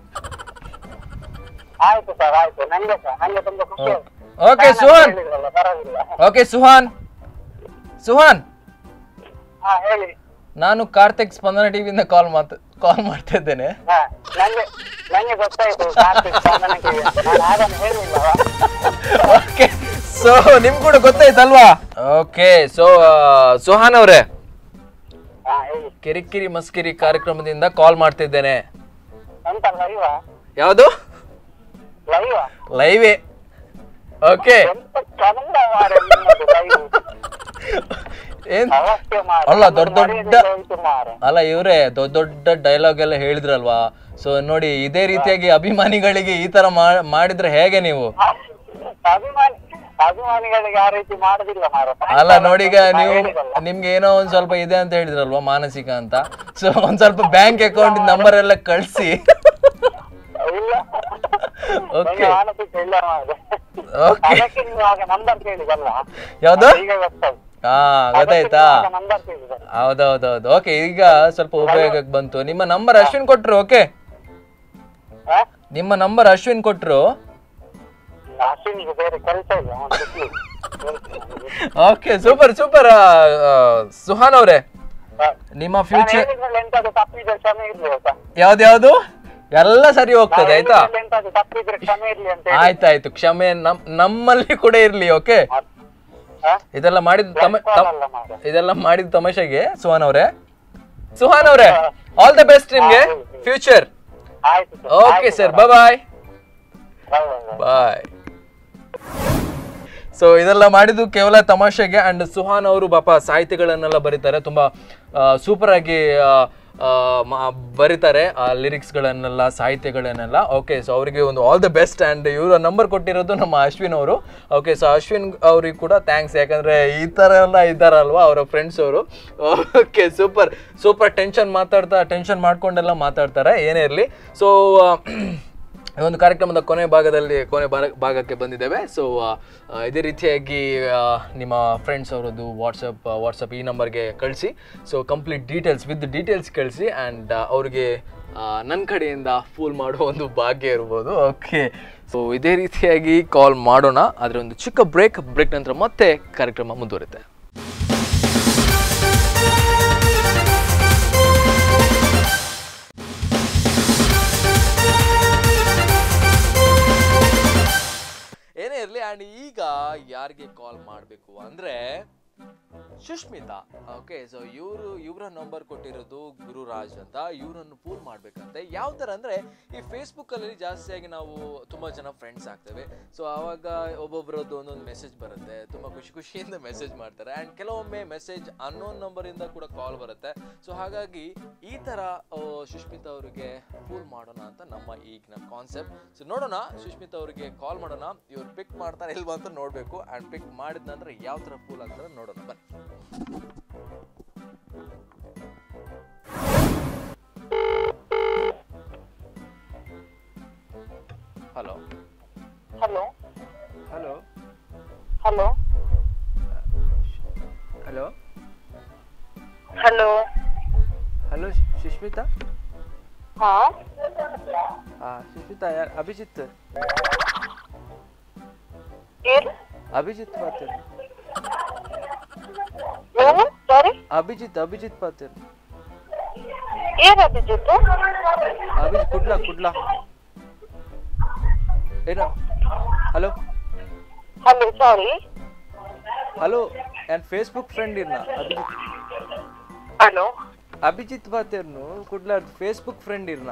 ಆಯ್ತು ಸರ್, ಆಯ್ತು. ನಂಗೆ ಸರ್ ನಂಗೆ ತುಂಬಾ ಖುಷಿ ಆಯ್ತು. ಓಕೆ ಸುಹಾನ್, ಓಕೆ ಸುಹಾನ್, ಸುಹಾನ್ ಹಾ ಹೇಳಿ. ನಾನು ಕಾರ್ತಿಕ್ ಸ್ಪಂದನ ಟಿವಿಯಿಂದ ಕಾಲ್ ಮಾತ್ ಕಾಲ್ ಮಾಡ್ತಾ ಇದ್ದೇನೆ. ಹಾ ನಂಗೆ ನಂಗೆ ಗೊತ್ತಾಯ್ತು ಕಾರ್ತಿಕ್ ಸ್ಪಂದನ ಟಿವಿ ಅಂತ. ನಾನು ಅದನ್ನು ಹೇಳಿಲ್ಲವಾ? ಓಕೆ, ಸೊ ನಿಮ್ ಕೂಡ ಗೊತ್ತಾಯ್ತಲ್ವಾ? ಓಕೆ, ಸೊ ಸುಹಾನ್ ಅವರೇ, ಹಾ ಹೇಳಿ. ಕಿರಿಕಿರಿ ಮಸ್ಕಿರಿ ಕಾರ್ಯಕ್ರಮದಿಂದ ಕಾಲ್ ಮಾಡ್ತಿದ್ದೇನೆ. ಎಂತ ಲೈವಾ? ಯಾವುದು? ಲೈವಾ? ಲೈವೇ. ಓಕೆ, ಎಂತ ಚಂದ ಮಾರೆ ನಿಮ್ಮದು ಲೈವ್. ಏನ್ ಅವಶ್ಯ ಮಾರೆ. ಅಲ್ಲ, ದೊಡ್ಡ ದೊಡ್ಡ ಹೋಯ್ತು ಮಾರೆ. ಅಲ್ಲ ಇವ್ರೆ ದೊಡ್ಡ ದೊಡ್ಡ ಡೈಲಾಗ್ ಎಲ್ಲ ಹೇಳಿದ್ರಲ್ವಾ? ಸೊ ನೋಡಿ, ಇದೇ ರೀತಿಯಾಗಿ ಅಭಿಮಾನಿಗಳಿಗೆ ಈ ತರ ಮಾಡಿದ್ರೆ ಹೇಗೆ ನೀವು? ಅಭಿಮಾನಿ ಅಭಿಮಾನಿಗಳಿಗೆ ಆ ರೀತಿ ಮಾಡುದಿಲ್ಲ ಮಾರ. ಅಲ್ಲ ನೋಡಿ, ಈಗ ನೀವು ನಿಮ್ಗೆ ಏನೋ ಒಂದ್ ಸ್ವಲ್ಪ ಇದೆ ಅಂತ ಹೇಳಿದ್ರಲ್ವಾ, ಮಾನಸಿಕ ಅಂತ. ಸೊ ಒಂದ್ ಸ್ವಲ್ಪ ಬ್ಯಾಂಕ್ ಅಕೌಂಟ್ ನಂಬರ್ ಎಲ್ಲ ಕಳ್ಸಿ. ಇಲ್ಲ, ಓಕೆ ಮಾನಸಿಕ ಇಲ್ಲ ಮಾರೆ. ಓಕೆ, ಅದಕ್ಕೆ ನೀವು ಆಗ ನಂಬರ್ ಕೇಳಿದಲ್ಲ, ಯಾವ್ದು? ಈಗ ಗೊತ್ತಾಯ್ತು. ಹಾ, ಗೊತ್ತಾಯ್ತಾ? ನಂಬರ್ ಕೇಳಿದ. ಹೌದೌದೌದು. ಓಕೆ, ಈಗ ಸ್ವಲ್ಪ ಉಪಯೋಗಕ್ಕೆ ಬಂತು. ನಿಮ್ಮ ನಂಬರ್ ಅಶ್ವಿನ್ ಕೊಟ್ರು. ಓಕೆ, ನಿಮ್ಮ ನಂಬರ್ ಅಶ್ವಿನ್ ಕೊಟ್ರು. ಅಶ್ವಿನಿಗೆ ಬೇರೆ ಕೆಲಸ ಇಲ್ಲ. Okay, super super. ಸುಹಾನ್ ಅವರೇ, ನಿಮ್ಮ ಫ್ಯೂಚರ್ ಎಂತಾದ್ರು ತಪ್ಪಿದ್ರೆ ಕ್ಷಮೆ ಇರ್ಲಿ ಆಯ್ತಾ? ಯಾವ್ದ್ಯಾವ್ದು ಎಲ್ಲ ಸರಿ ಹೋಗ್ತದೆ ಆಯ್ತಾ? ಎಂತಾದ್ರು ತಪ್ಪಿದ್ರೆ ಕ್ಷಮೆ ಇರ್ಲಿ ಅಂತ ಹೇಳಿ. ಆಯ್ತಾಯ್ತು, ಕ್ಷಮೆ ನಮ್ ನಮ್ಮಲ್ಲಿ ಕೂಡ ಇರ್ಲಿ. ಓಕೆ, ಇದೆಲ್ಲ ಮಾಡಿದ ತಮ ಇದೆಲ್ಲ ಮಾಡಿದ ತಮಾಷೆಗೆ ಸುಹಾನ್ ಅವರೇ. ಸುಹಾನ್ ಅವರೇ, ಆಲ್ ದ ಬೆಸ್ಟ್ ನಿಮ್ಗೆ ಫ್ಯೂಚರ್. ಆಯ್ತು sir. Okay sir, bye bye bye. So ಇದೆಲ್ಲ ಮಾಡಿದ್ದು ಕೇವಲ ತಮಾಷೆಗೆ. ಅಂಡ್ ಸುಹಾನ್ ಅವರು ಪಾಪ ಸಾಹಿತ್ಯಗಳನ್ನೆಲ್ಲ ಬರೀತಾರೆ, ತುಂಬಾ ಸೂಪರ್ ಆಗಿ ಬರೀತಾರೆ ಲಿರಿಕ್ಸ್ಗಳನ್ನೆಲ್ಲ, ಸಾಹಿತ್ಯಗಳನ್ನೆಲ್ಲ. ಓಕೆ, ಸೊ ಅವರಿಗೆ ಒಂದು ಆಲ್ ದ ಬೆಸ್ಟ್. ಆ್ಯಂಡ್ ಇವರ ನಂಬರ್ ಕೊಟ್ಟಿರೋದು ನಮ್ಮ ಅಶ್ವಿನ್ ಅವರು. ಓಕೆ, ಸೊ ಅಶ್ವಿನ್ ಅವ್ರಿಗೆ ಕೂಡ ಥ್ಯಾಂಕ್ಸ್, ಯಾಕಂದರೆ ಈ ಥರ ಎಲ್ಲ ಇದ್ದಾರಲ್ವ ಅವರ ಫ್ರೆಂಡ್ಸ್ ಅವರು. Okay, super super. ಟೆನ್ಷನ್ ಮಾತಾಡ್ತಾ ಟೆನ್ಷನ್ ಮಾಡ್ಕೊಂಡೆಲ್ಲ ಮಾತಾಡ್ತಾರೆ, ಏನೇ ಇರಲಿ. ಸೊ ಈ ಒಂದು ಕಾರ್ಯಕ್ರಮದ ಕೊನೆ ಭಾಗದಲ್ಲಿ ಕೊನೆ ಭಾಗಕ್ಕೆ ಬಂದಿದ್ದೇವೆ. ಸೊ ಇದೇ ರೀತಿಯಾಗಿ ನಿಮ್ಮ ಫ್ರೆಂಡ್ಸ್ ಅವರದ್ದು ವಾಟ್ಸಪ್ ವಾಟ್ಸಪ್ ಈ ನಂಬರ್ಗೆ ಕಳಿಸಿ. So complete details with details ಕಳಿಸಿ. ಆ್ಯಂಡ್ ಅವ್ರಿಗೆ ನನ್ನ ಕಡೆಯಿಂದ ಫೂಲ್ ಮಾಡೋ ಒಂದು ಭಾಗ್ಯ ಇರ್ಬೋದು. ಓಕೆ, ಸೊ ಇದೇ ರೀತಿಯಾಗಿ ಕಾಲ್ ಮಾಡೋಣ. ಆದರೆ ಒಂದು ಚಿಕ್ಕ ಬ್ರೇಕ್ ಬ್ರೇಕ್ ನಂತರ ಮತ್ತೆ ಕಾರ್ಯಕ್ರಮ ಮುಂದುವರಿತೆ. ಏನೇ ಇರಲಿ. ಆ್ಯಂಡ್ ಈಗ ಯಾರಿಗೆ ಕಾಲ್ ಮಾಡಬೇಕು ಅಂದರೆ ಸುಷ್ಮಿತಾ. ಓಕೆ, ಸೊ ಇವರು ಇವರ ನಂಬರ್ ಕೊಟ್ಟಿರೋದು ಗುರುರಾಜ್ ಅಂತ. ಇವರನ್ನು ಫೋನ್ ಮಾಡಬೇಕಂತೆ. ಯಾವ ಥರ ಅಂದರೆ, ಈ ಫೇಸ್ಬುಕ್ಕಲ್ಲಿ ಜಾಸ್ತಿಯಾಗಿ ನಾವು ತುಂಬ ಜನ ಫ್ರೆಂಡ್ಸ್ ಆಗ್ತೇವೆ. ಸೊ ಆವಾಗ ಒಬ್ಬೊಬ್ಬರದ್ದು ಒಂದೊಂದು ಮೆಸೇಜ್ ಬರುತ್ತೆ, ತುಂಬ ಖುಷಿ ಖುಷಿಯಿಂದ ಮೆಸೇಜ್ ಮಾಡ್ತಾರೆ. ಆ್ಯಂಡ್ ಕೆಲವೊಮ್ಮೆ ಮೆಸೇಜ್ ಅನ್ನೋನ್ ನಂಬರಿಂದ ಕೂಡ ಕಾಲ್ ಬರುತ್ತೆ. ಸೊ ಹಾಗಾಗಿ ಈ ಥರ ಸುಷ್ಮಿತಾ ಅವರಿಗೆ ಫೋನ್ ಮಾಡೋಣ ಅಂತ ನಮ್ಮ ಈಗಿನ ಕಾನ್ಸೆಪ್ಟ್. ಸೊ ನೋಡೋಣ, ಸುಷ್ಮಿತಾ ಅವರಿಗೆ ಕಾಲ್ ಮಾಡೋಣ. ಇವ್ರು ಪಿಕ್ ಮಾಡ್ತಾರೆ ಇಲ್ವಾ ಅಂತ ನೋಡಬೇಕು. ಆ್ಯಂಡ್ ಪಿಕ್ ಮಾಡಿದ ನಂತರ ಯಾವ ಥರ ಫೂಲ್ ಆಗ್ತಾರೆ ನೋಡೋಣ ಬನ್ನಿ. Hello hello hello hello hello hello hello Sushmita. ಹಾ ಹಾ ಸುಷ್ಮಿತಾ, ಯಾರು? ಅಭಿಜಿತ್. ಏನು? ಅಭಿಜಿತ್ ಪಾತಿಲ್. ಏನು? ಸಾರಿ, ಅಭಿಜಿತ್ ಅಭಿಜಿತ್ ಪಾತಿಲ್. ಏನು ಅಭಿಜಿತ್? ಅಭಿಜಿತ್ ಕುಡ್ಲಾ ಕುಡ್ಲಾ ಏನೋ. Hello hello, sorry. ಹಲೋ, ನನ್ನ ಫೇಸ್ಬುಕ್ ಫ್ರೆಂಡ್ ಇರ್ನ ಅಭಿಜಿತ್. ಹಲೋ, ಅಭಿಜಿತ್ ಬಾತೇರ್ನು ಕುಡ್ಲಾ ಫೇಸ್ಬುಕ್ ಫ್ರೆಂಡ್ ಇರ್ನ.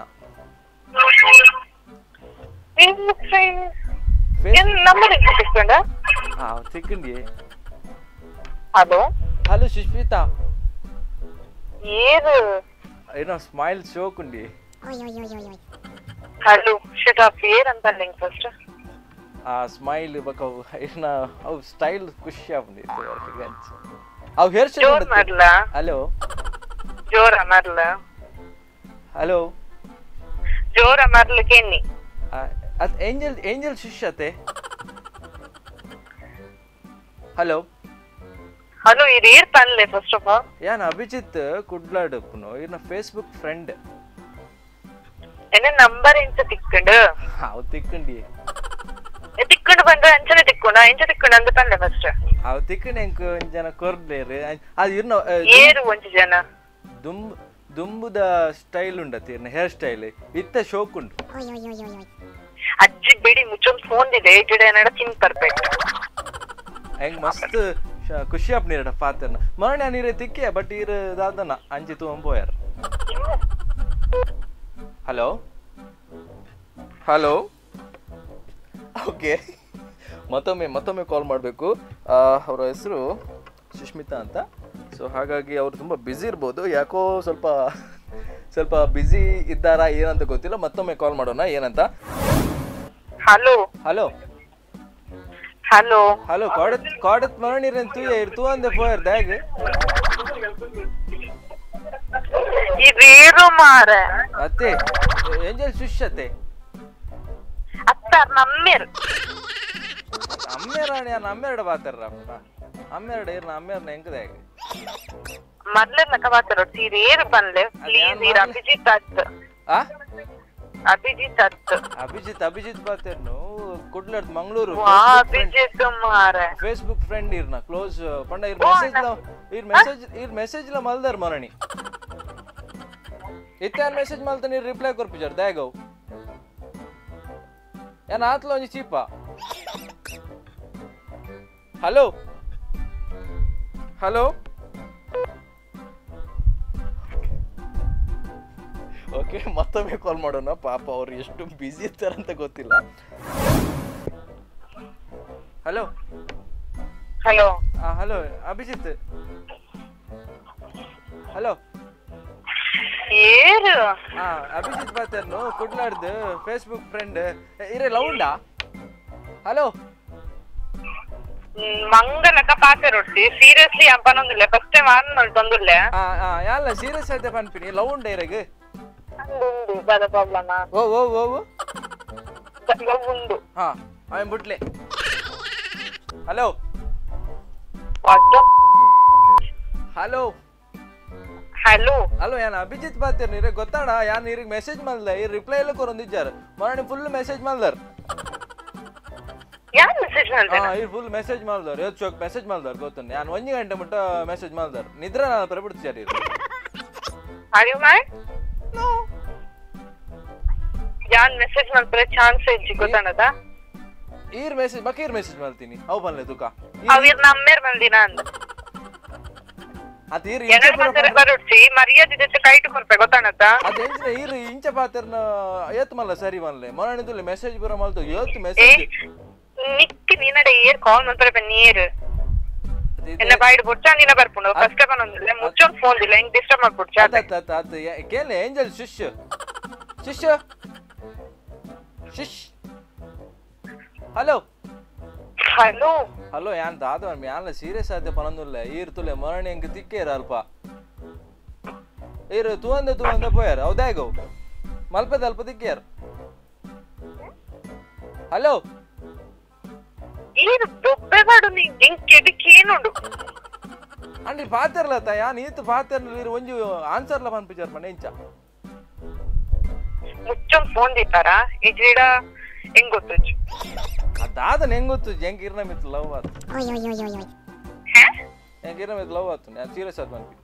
ಫೇಸ್ಬುಕ್ ಫ್ರೆಂಡ್ ಏನು ನಂಬರ್ ಎಷ್ಟು ಸಿಕ್ಕೊಂಡ? ಹಾ ಸಿಕ್ಕಂಡಿ. ಹಲೋ ಹಲೋ ಸುಷ್ಮಿತಾ, ಏನು ಏನೋ ಸ್ಮೈಲ್ ಶೋಕುಂಡಿ. ಹಲೋ ಶಟಾಪ್, ಏನಂತ ಲಿಂಕ್ ಫಸ್ಟ್ ಆ ಸ್ಮೈಲ್ ಬಕ ಏನ ಅವು ಸ್ಟೈಲ್ ಖುಷಿ ಆಗ್ಬಿಡಿ. ಅವು ಹೇರ್ ಸ್ಟೈಲ್ ಜೋರ್ ಮಾಡ್ಲಾ? ಹಲೋ ಜೋರ ಮಾಡ್ಲ? ಹಲೋ ಜೋರ ಮಾಡ್ಲಿಕ್ಕೆ ಎನ್ನಿ ಅದು ಏಂಜಲ್ ಏಂಜಲ್ ಶಿಷ್ಯತೆ. ಹಲೋ ಹಲೋ, ಇದು ಏರ್ ಪನ್ಲೆ ಫಸ್ಟ್ ಆಫ್ ಆಲ್. ಯಾನ್ ಅಭಿಜಿತ್ ಕುಡ್ಲಾಡಪ್ಪನು ಇನ್ನ ಫೇಸ್ಬುಕ್ ಫ್ರೆಂಡ್. ಎನ್ನ ನಂಬರ್ ಎಂಚ ತಿಕ್ಕೊಂಡು ಅವು ತಿಕ್ಕಂಡಿ ತಿಕ್ಕೊಂಡು ಬಂದ್ರೆ ಅಂಚನೆ ತಿಕ್ಕೊಂಡ ಎಂಚ ತಿಕ್ಕೊಂಡು ಅಂತ ಪನ್ಲೆ ಫಸ್ಟ್. ಅವ್ ತಿಕ್ಕನೆ ಎಂಕು ಒಂದ್ ಜನ ಕೊರ್ಲೇರು ಅದು ಇರ್ನ ಏರು ಒಂಜಿ ಜನ ದುಂಬ್ ದುಂಬುದ ಸ್ಟೈಲ್ ಉಂಡತಿ ಇರ್ನ ಹೇರ್ ಸ್ಟೈಲ್ ಇತ್ತ ಶೋಕ್ ಉಂಟು ಅಜ್ಜಿ ಬಿಡಿ ಮುಚ್ಚೊಂದು ಫೋನ್ ಇದೆ ಗಿಡ ಏನಾಡ ಚಿನ್ ಪರ್ಫೆಕ್ಟ್ ಹೆಂಗ್ ಮಸ್ತ್ ಖುಷಿ ಆಪ್ ನೀರಡ ಪಾತ್ರನ ಮರಣ್ಯ ನೀರೇ ತಿಕ್ಕೆ ಬಟ್ ಇರ್ ದಾದನ ಅಂಜಿ ತೂ ಅಂಬೋಯಾರ ಹಲೋ ಹಲೋ ಓಕೆ ಮತ್ತೊಮ್ಮೆ ಮತ್ತೊಮ್ಮೆ ಕಾಲ್ ಮಾಡಬೇಕು ಅವರ ಹೆಸರು ಸುಷ್ಮಿತಾ ಅಂತ ಸೊ ಹಾಗಾಗಿ ಅವರು ತುಂಬ ಬ್ಯುಸಿ ಇರ್ಬೋದು ಯಾಕೋ ಸ್ವಲ್ಪ ಸ್ವಲ್ಪ ಬ್ಯುಸಿ ಇದ್ದಾರಾ ಏನಂತ ಗೊತ್ತಿಲ್ಲ ಮತ್ತೊಮ್ಮೆ ಕಾಲ್ ಮಾಡೋಣ ಏನಂತ ಹಲೋ ಹಲೋ ಹಲೋ ಹಲೋ ಕಾಡತ್ ಕಾಡತ್ ಮರಣಿರೇನ್ ತೂಯ ಇರ್ ತೂ ಅಂದೆ ಫೋಯರ್ ದ್ಯಾಗ್ ಇದೇರು ಮಾರೆ ಅತ್ತೆ ಏಂಜಲ್ ಸುಶ್ ಅತ್ತೆ ಅತ್ತ ನಮ್ಮೇರ್ ಅಮ್ಮೇರಾಣಿ ನಾನು ಅಮ್ಮೇರಡ ಬಾತಾರ ಅಮ್ಮೇರಡ ಇರ್ನ ಅಮ್ಮೇರ್ನ ಹೆಂಗದಾಗ ಮೊದ್ಲೆಲ್ಲ ಕವಾತರು ಸೀರೇರು ಬಂದ್ಲೆ ಪ್ಲೀಸ್ ಇರ್ ಅಭಿಜಿತ್ ಅತ್ ಆ ಅಭಿಜಿತ್ ಅತ್ ಅಭಿಜಿತ್ ಅಭಿಜಿತ್ ಬಾತೇರ್ನು ಕುಡ್ಲರ್ದ್ ಮಂಗಳೂರು ಅಭಿಜಿತ್ ಮಾರೆ ಫೇಸ್ಬುಕ್ ಫ್ರೆಂಡ್ ಇರ್ನ ಕ್ಲೋಸ್ ಪಂಡ ಇರ್ ಮೆಸೇಜ್ ಇರ್ ಮೆಸೇಜ್ ಇರ್ ಮೆಸೇಜ್ ಲ ಮಲ್ದರ್ ಮರಣಿ ಇತ್ತಾನ್ ಮೆಸೇಜ್ ಮಲ್ತ ನೀರ್ ರಿಪ್ಲೈ ಕೊರ್ಪಿಜರ್ ದ್ಯಾಗವ್ ಏನ್ ಆತ್ಲ ಒಂಜಿ ಚೀಪ ಹಲೋ ಹಲೋ ಓಕೆ ಮತ್ತೊಮ್ಮೆ ಕಾಲ್ ಮಾಡೋಣ ಪಾಪ ಅವ್ರು ಎಷ್ಟು ಬ್ಯುಸಿ ಇರ್ತಾರಂತ ಗೊತ್ತಿಲ್ಲ ಹಲೋ ಹಲೋ ಹಾ ಹಲೋ ಅಭಿಜಿತ್ ಹಲೋ ಏರು ಹಾ ಅಭಿಜಿತ್ ಬಾತರ್ನು ಕುಡ್ಲಾರ್ದು ಫೇಸ್ಬುಕ್ ಫ್ರೆಂಡ್ ಇರೇ ಲೌಂಡಾ ಹಲೋ ಮಂಗಲಕ ಪಾತೆ ರೊಟ್ಟಿ ಸೀರಿಯಸ್ಲಿ ಅಪ್ಪನೊಂದಿಲ್ಲ ಫಸ್ಟ್ ಟೈಮ್ ಆನ್ ತೊಂದಿಲ್ಲ ಹಾ ಹಾ ಯಾಲ್ಲ ಸೀರಿಯಸ್ ಆಯ್ತಾ ಪನ್ಪಿನಿ ಲೌಂಡ ಇರಗೆ ಉಂಡು ಬದ ಪ್ರಾಬ್ಲಮ್ ಓ ಓ ಓ ಓ ಉಂಡು ಹಾ ಐ ಬುಟ್ಲೆ ಹಲೋ ಹಲೋ ಹಲೋ ಹಲೋ ಯಾನ ಅಭಿಜಿತ್ ಬಾತಿರ್ ನೀರೇ ಗೊತ್ತಾಡ ಯಾನ್ ಇರಿಗೆ ಮೆಸೇಜ್ ಮಾಡ್ದ ಈ ರಿಪ್ಲೈ ಎಲ್ಲ ಕೊರೊಂದಿದ್ದಾರೆ ಮರಣಿ ಫುಲ್ ಮೆಸೇಜ್ ಮಾಡ್ದಾರ ಯಾರು ಮೆಸೇಜ್ ಮಾಡ್ದೆ ಹಾ ಈ ಫುಲ್ ಮೆಸೇಜ್ ಮಾಡ್ದಾರ ಇವತ್ತು ಚೋಕ್ ಮೆಸೇಜ್ ಮಾಡ್ದಾರ ಗೊತ್ತುಂಟು ಯಾನ್ ಒಂಜಿ ಗಂಟೆ ಮುಟ್ಟ ಮೆಸೇಜ್ ಮಾಡ್ದಾರ ನಿದ್ರೆ ನಾನು ಪರಬಿಡ್ತಿದ್ದಾರೆ ಆರ್ ಯು ಮ್ಯಾಡ್ ನೋ ಯಾನ್ ಮೆಸೇಜ್ ಮಾಡ್ತಾರೆ ಚಾನ್ಸ್ ಇಜ್ಜಿ ಗೊತ್ತಾನದ ಈರ್ ಮೆಸೇಜ್ ಬಕೀರ್ ಮೆಸೇಜ್ ಮಾಡ್ತೀನಿ ಅವು ಬಂದ್ಲೆ ತುಕ ಅವಿರ್ ನಮ್ಮೇರ್ ಬಂದಿನ ಅಂದ ಅದ ಈರ್ ಎರಡು ಮಾತ್ರ ಬರುಡ್ಸಿ ಮರ್ಯಾದೆ ಜೊತೆ ಕೈಟ್ ಕೊರ್ಪೆ ಗೊತ್ತಾನದ ಅದ ಎಂಜ್ರೆ ಈರ್ ಇಂಚ ಪಾತ್ರನ ಏತ್ ಮಲ್ಲ ಸರಿ ಮಲ್ಲೆ ಮರಣಿದುಲ್ಲೆ ಮೆಸೇಜ್ ಬರ ಮಲ್ತು ಏತ್ ಮೆಸೇಜ್ ನಿಕ್ಕಿ ನೀನಡೆ ಏರ್ ಕಾಲ್ ಮಾಡ್ತಾರೆ ನೀರು ಎನ್ನ ಬಾಯಿಡ್ ಬುಚ್ಚ ನೀನ ಬರ್ಪುಂಡು ಫಸ್ಟ್ ಟೈಮ್ ಅನ್ನೊಂದಿಲ್ಲ ಮುಚ್ಚೊಂದು ಫೋನ್ ಇಲ್ಲ ಹಿಂಗ್ ಡಿಸ್ಟರ್ಬ್ ಮಾಡ್ಬಿಡ್ಚ ಅದ ಅದ ಅದ ಕೇಳೆ ಏಂಜಲ್ ಶಿಶ್ ಶಿಶ್ ಶಿಶ್ ಹಲೋ ಹಲೋ ಹಲೋ ಯಾನ್ ದಾದ ಯಾನ್ಲ ಸೀರಿಯಸ್ ಆಯ್ತೆ ಪನಂದುಲ್ಲೆ ಈರ್ ತುಲೆ ಮರಣಿ ಹೆಂಗ್ ತಿಕ್ಕೇರ ಅಲ್ಪ ಈರ್ ತೂಂದೆ ತೂಂದೆ ಪೋಯಾರ ಹೌದಾಗವ್ ಮಲ್ಪದ ಅಲ್ಪ ತಿಕ್ಕೇರ ಹಲೋ ಈರು ದೊಬ್ಬೆಗಾಡು ನೀ ಹಿಂಗ್ ಕೆಡಿಕ್ ಏನುಂಡು ಅಂಡಿ ಪಾತಿರ್ಲತ್ತ ಯಾನ್ ಈತ್ ಪಾತಿರ್ಲ ಇರು ಒಂಜಿ ಆನ್ಸರ್ಲ ಪನ್ಪಿಚಾರ ಪಂಡ ಇಂಚ ಮುಚ್ಚೊಂದು ಫೋನ್ ದಿತ್ತಾರ ಇಜ್ರಿಡ ಹೆಂಗ್ ಗೊತ್ತುಚ್ಚು ಅದಾದನ ಹೆಂಗ್ ಗೊತ್ತು ಹೆಂಗ್ ಇರ್ನ ಮಿತ್ ಲವ್ ಆತು ಹೆಂಗ್ ಇರ್ನ ಮಿತ್ ಲವ್ ಆತು ಯಾನ್ ಸೀರಿಯಸ್ ಆತ್ ಪನ್ಪಿ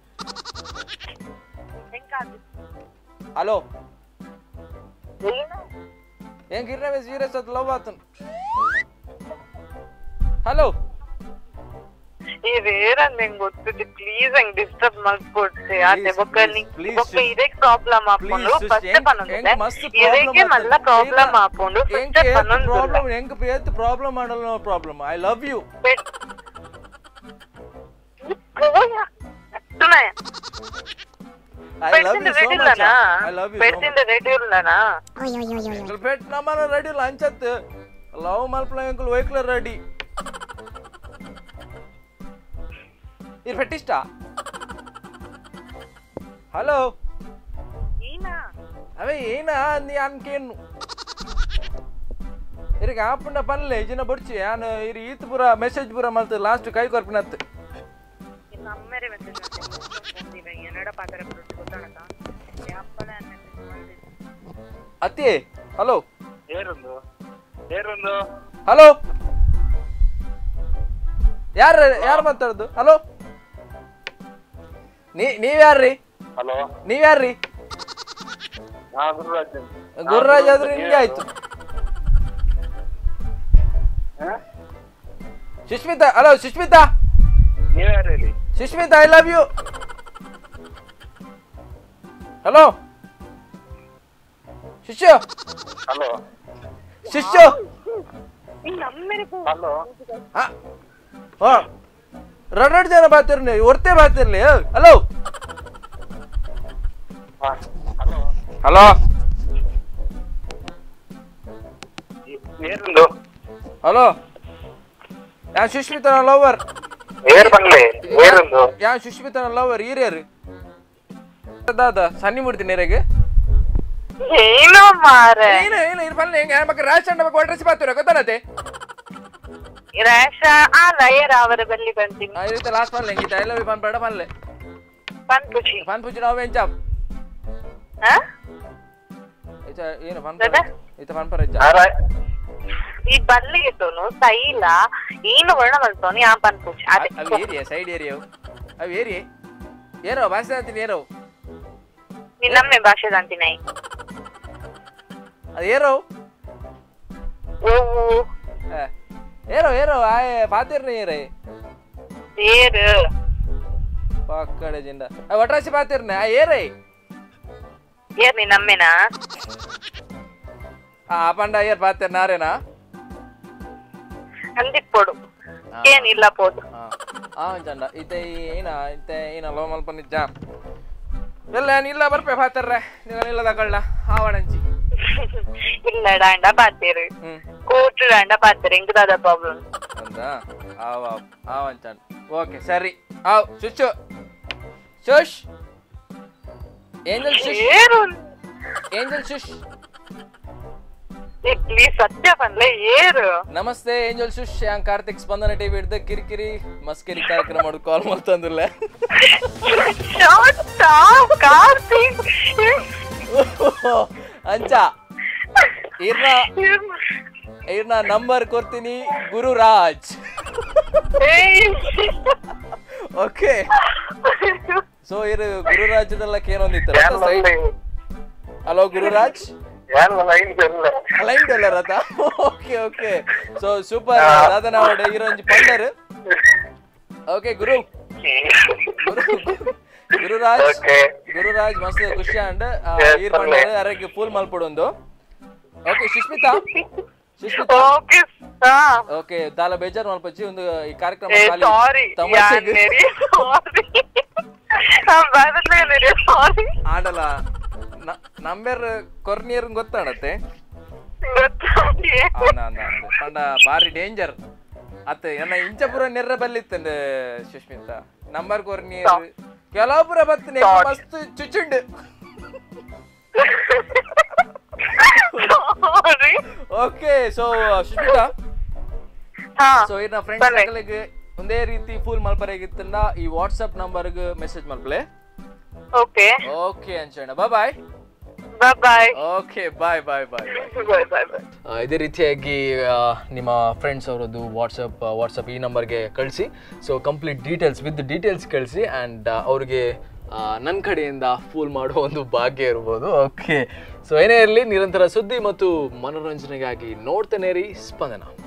ಹಲೋ ಹೆಂಗ್ ಇರ್ನ ಮಿತ್ ಸೀರಿಯಸ್ ಆತ್ ಲವ್ ಆತು ಹಲೋ ಈ ವೇರನ್ ಹೆಂಗ್ ಗೊತ್ತಿದ್ದು ಪ್ಲೀಸ್ ಹೆಂಗ್ ಡಿಸ್ಟರ್ಬ್ ಮಾಡ್ಕೊಡ್ಸಿ ಆತೆ ಬೊಕ್ಕ ಬೊಕ್ಕ ಇದಕ್ಕೆ ಪ್ರಾಬ್ಲಮ್ ಹಾಕೊಂಡು ಫಸ್ಟ್ ಪನ್ನೊಂದಿಲ್ಲ ಇದಕ್ಕೆ ಮಲ್ಲ ಪ್ರಾಬ್ಲಮ್ ಹಾಕೊಂಡು ಫಸ್ಟ್ ಪನ್ನೊಂದಿಲ್ಲ ಪ್ರಾಬ್ಲಮ್ ಹೆಂಗ್ ಬೇತ್ ಪ್ರಾಬ್ಲಮ್ ಮಾಡಲ್ಲ no problem I love you I love you so much I love you ಬೆಡ್ಸಿಂದ ರೆಡಿ ಇಲ್ಲನಾ ಬೆಟ್ ನಮ್ಮನ ರೆಡಿ ಇಲ್ಲ ಅಂಚತ್ ಲವ್ ಮಲ್ಪಲ ಅಂಕಲ್ ವೈಕ್ಲರ್ ರೆಡಿ ಇರ್ ಫೆಟ್ಟಿಸ್ಟಾ ಹಲೋ ಈನಾ ಅವೇ ಏನ ನೀ ಅನ್ಕೇನು ಇರಿಗೆ ಆಪುಂಡ ಪನ್ಲೆ ಇಜಿನ ಬಡ್ಚಿ ಯಾನ್ ಇರಿ ಈತ್ ಪೂರ ಮೆಸೇಜ್ ಪೂರ ಮಲ್ತ ಲಾಸ್ಟ್ ಕೈ ಕೊರ್ಪಿನತ್ ನಮ್ಮರೆ ಮೆಸೇಜ್ ಮಾಡ್ತೀನಿ ಏನಡ ಪಾತ್ರ ಬಿಟ್ಟು ಗೊತ್ತಾನಕ ಯಾಪ್ಪಲ ಮೆಸೇಜ್ ಮಾಡಿದ್ರು ಅತ್ತಿ ಹಲೋ ಏರೊಂದು ಏರೊಂದು ಹಲೋ ಯಾರು ಯಾರು ಮಾತಾಡೋದು? ಹಲೋ, ನೀ ನೀವ್ಯಾರ್ರಿ? ಹಲೋ, ನೀವ್ಯಾರ್ರಿ? ಗುರುರಾಜ್. ಗುರುರಾಜ್ ಆದ್ರೆ ನಿಮ್ಗೆ ಆಯ್ತು. ಸುಷ್ಮಿತಾ, ಹಲೋ ಸುಷ್ಮಿತಾ. ನೀವ್ಯಾರು ಹೇಳಿ? Sushmita, I love you. Hello ಶಿಷ್ಯ. ಹಲೋ ಶಿಷ್ಯ. ಹಲೋ, ರಡ್ ಜನ ಬಾತಿರ್ಲಿ, ಹೊರತೆ ಬಾತಿರ್ಲಿ. ಹಲೋ ಹಲೋ, ಹಲೋ ಏರುಂದು? ಹಲೋ, ಯಾ ಸುಷ್ಮಿತನ ಲವರ್? ಏರ್ ಬಂದ್ಲೆ ಏರುಂದು? ಯಾ ಸುಷ್ಮಿತನ ಲವರ್ ಹಿರಿಯರು ದಾದ ಸನ್ನಿ ಮುಡ್ತೀನಿ ನೀರಿಗೆ. ಏನೋ ಮಾರೆ ಏನು ಏನು ಇದು ಬಲ್ಲ ಹೆಂಗೆ ಮಕ್ಕ ರಾಶನ್ ಬಗ್ಗೆ ಒಡ್ರೆಸಿ ಬಾತಿರ ಗೊತ್ತಾನತೆ ರೇಷ ಆ ಲಯರ್ ಅವರ ಬಲ್ಲಿ ಬಂತೀನಿ ಆ ಇರುತ್ತೆ ಲಾಸ್ಟ್ ಬಲ್ಲ ಹೆಂಗಿತ ಎಲ್ಲ ಪನ್ ಬೇಡ ಬಲ್ಲೆ ಪನ್ ಪುಚಿ ಪನ್ ಪುಚಿ ನಾವು ಏನು ಚಾಪ್ ಹಾ ಇತ ಏನು ಪನ್ ದಾದಾ? ಇತ ಪನ್ ಪರ ಚಾಪ್ ಆರ ಈ ಬಲ್ಲಿಗಿಟ್ಟೋನು ತೈಲ ಏನು ವರ್ಣ ಮಲ್ತೋನು ಯಾ ಪನ್ ಪುಚಿ ಅದೇ ಅವು ಏರಿಯಾ ಸೈಡ್ ಏರಿಯಾ ಅವು ಏರಿಯಾ ಏರೋ ಭಾಷೆ ಅಂತೀನಿ ಏರೋ ನೀನ್ ನಮ್ಮೆ ಭಾಷೆ ಅಂತೀನಿ ಅದು ಏರೋ ಓ ಏರೋ ಏರೋ ಆಯ್ ಪಾತಿರ್ನಿ ಏರೇ ಏರು ಪಕ್ಕಡೆ ಜಿಂದ ಒಟ್ರಾಸಿ ಪಾತಿರ್ನೆ ಆ ಏರೇ ಏರ್ ನೀನ್ ನಮ್ಮೆನಾ ಆ ಪಂಡ ಏರ್ ಪಾತಿರ್ ನಾರೇನಾ ಅಂದಿಪ್ಪೊಡು ಏನಿಲ್ಲ ಪೋದು ಆ ಚಂಡ ಇತ ಏನ ಇತ ಏನ ಲೋ ಮಲ್ಪ ನಿಜ ಎಲ್ಲ ಇಲ್ಲ ಬರ್ಪೆ ಪಾತಿರ್ರೆ ನೀವು ಇಲ್ಲ ತಗೊಳ್ಳ ಆವಣಂಚಿ ಇಲ್ಲ ಡಾಂಡ ಪಾತಿರು ಹ್ಮ್ ಕೂಟ್ರು ಡಾಂಡ ಪಾತಿರು ಹೆಂಗ್ ದಾದ ಪ್ರಾಬ್ಲಮ್ ಅಂತ ಆವ ಆವಂಚಂಡ ಓಕೆ ಸರಿ ಆವ್ ಶುಶು ಶುಶ್ ಏಂಜಲ್ ಶುಶ್ ಏರು ಏಂಜಲ್ ಶುಶ್ ಪ್ಲೀಸ್ ಸತ್ಯ ಬಂದ್ಲೆ ಏರು ನಮಸ್ತೆ ಏಂಜಲ್ ಶುಶ್ ಯಾಂಗ್ ಕಾರ್ತಿಕ್ ಸ್ಪಂದನ ಟಿವಿ ಹಿಡ್ದ ಕಿರಿಕಿರಿ ಮಸ್ಕಿರಿ ಕಾರ್ಯಕ್ರಮ ಮಾಡಿ ಕಾಲ್ ಮಾಡ್ತಂದಿಲ್ಲ ಕಾರ್ತಿಕ್ ಅಂಚ ಇರ್ನ ಇರ್ನ ನಂಬರ್ ಕೊಡ್ತೀನಿ ಗುರುರಾಜ್ ಓಕೆ ಸೊ ಇರು ಗುರುರಾಜದಲ್ಲಕ್ಕೆ ಏನೊಂದಿತ್ತು ಹಲೋ ಗುರುರಾಜ್ ಲೈನ್ ಟೆಲ್ಲರ್ ಅತ ಓಕೆ ಓಕೆ ಸೊ ಸೂಪರ್ ದಾದನ ಅವಡೆ ಇರೋಂಜಿ ಪಂಡರ್ ಓಕೆ ಗುರು ಗುರು ಗುರುರಾಜ್ ಗುರುರಾಜ್ ಮಸ್ತ್ ಖುಷಿ ಅಂಡ್ ಈರ್ ಪಂಡರ್ ಅರೆಗೆ ಫುಲ್ ಮಲ್ಪಡೊಂದು ಓಕೆ ಸುಷ್ಮಿತಾ ಸುಷ್ಮಿತಾ ಓಕೆ ದಾಲ ಬೇಜಾರ್ ಮಲ್ಪಚ್ಚಿ ಒಂದು ಈ ಕಾರ್ಯಕ್ರಮ ಸಾರಿ ಆಡಲ್ಲ ನಂಬರ್ ಕೊರ್ನಿಯರ್ ಗೊತ್ತಾಡತ್ತೆ ಪಂಡ ಬಾರಿ ಡೇಂಜರ್ ಅತ್ತ ನನ್ನ ಇಂಚಪುರ ನೆರ್ರ ಬಲ್ಲಿತ್ತಂಡ ಸುಷ್ಮಿತಾ ನಂಬರ್ ಕೊರ್ನಿಯರ್ ಕೆಲವಪುರ ಬತ್ತನೆ ಮಸ್ತ್ ಚುಚುಂಡು ಓಕೆ ಸೊ ಸುಷ್ಮಿತಾ ಸೊ ಇನ್ನ ಫ್ರೆಂಡ್ಸ್ ಸರ್ಕಲ್ಗೆ ಒಂದೇ ರೀತಿ ಫುಲ್ ಮಲ್ಪರಾಗಿತ್ತಂಡ ಈ ವಾಟ್ಸ್ಆಪ್ ನಂಬರ್ಗೆ ಮೆಸೇಜ್ ಮಲ್ಪಲೆ ಓಕೆ ಓಕೆ ಅಂಚಣ್ಣ bye bye bye bye okay bye bye bye bye bye bye ಇದೇ ರೀತಿಯಾಗಿ ನಿಮ್ಮ ಫ್ರೆಂಡ್ಸ್ ಅವರದ್ದು ವಾಟ್ಸಪ್ ವಾಟ್ಸಪ್ ಈ ನಂಬರ್ಗೆ ಕಳಿಸಿ so complete details with details ಕಳಿಸಿ ಆ್ಯಂಡ್ ಅವ್ರಿಗೆ ನನ್ನ ಕಡೆಯಿಂದ ಫೂಲ್ ಮಾಡುವ ಒಂದು ಭಾಗ್ಯ ಇರ್ಬೋದು ಓಕೆ ಸೊ ಏನೇ ಇರಲಿ ನಿರಂತರ ಸುದ್ದಿ ಮತ್ತು ಮನೋರಂಜನೆಗಾಗಿ ನೋಡ್ತಾನೆ ರೀ ಸ್ಪಂದನ.